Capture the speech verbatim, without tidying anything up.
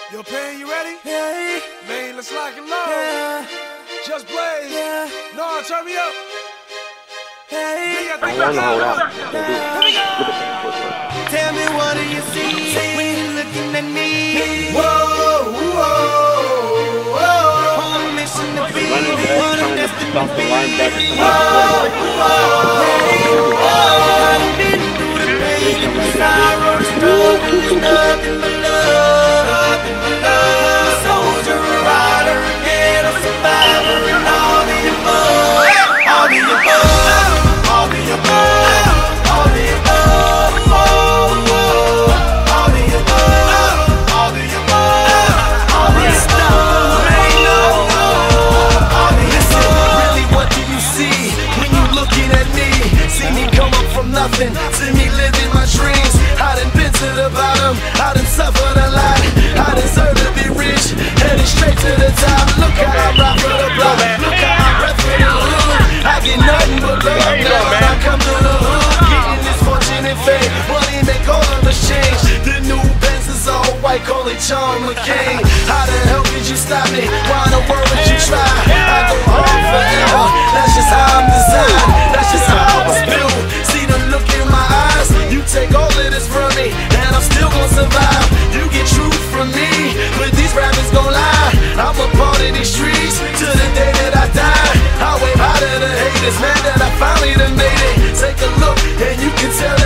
Yo, Pain, you ready? Yeah. Man, let's lock and load. Yeah. Just Blaze. Yeah. No, turn me up. Hey. I think that's out. Here we go. Tell me, what do you see when you're looking at me? Whoa, whoa, whoa. On a mission to be Running back, what I'm trying to destined stop to the be. linebacker from Whoa, the whoa, whoa. I've been through the pain and the sorrow, the struggle, there's nothing but love, nothing but love. A soldier, a rider, again, a survivor, and all the above, all the above, all the above, all the above, oh, oh, all the above, all the above, all the above, ain't no, all the above. Really, what do you see when you looking at me? See me come up from nothing, see me living my dreams. I done been to the bottom, I done suffered a lot. I deserve to be rich, headed straight to the top. Look how I rock for the block, look how I rep for the hood. I get nothing but love now when I come to the hood. Getting this fortune and fame, money make all of us change. The new Benz is all white, call it John McCain. How the hell could you stop me? Why in the world would you try? I go hard forever, that's just how I'm designed. That's just how I was built. See the look in my eyes, you take all of this from me, and I'm still gonna survive. You get truth from me, but these rappers gon' lie. I'm a part of these streets till the day that I die. I wave out to the haters, man, that I finally done made it. Take a look, and you can tell that